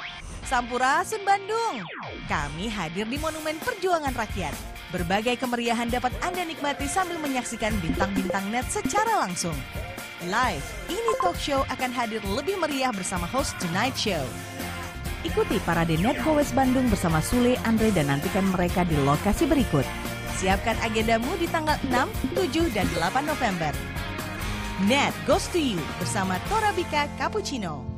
Sampurasun Bandung. Kami hadir di Monumen Perjuangan Rakyat. Berbagai kemeriahan dapat Anda nikmati sambil menyaksikan bintang-bintang net secara langsung. Live, ini talk show akan hadir lebih meriah bersama host Tonight Show. Ikuti parade Net Gowes Bandung bersama Sule, Andre, dan nantikan mereka di lokasi berikut. Siapkan agendamu di tanggal 6, 7, dan 8 November. Net Goes to You bersama Torabika Cappuccino.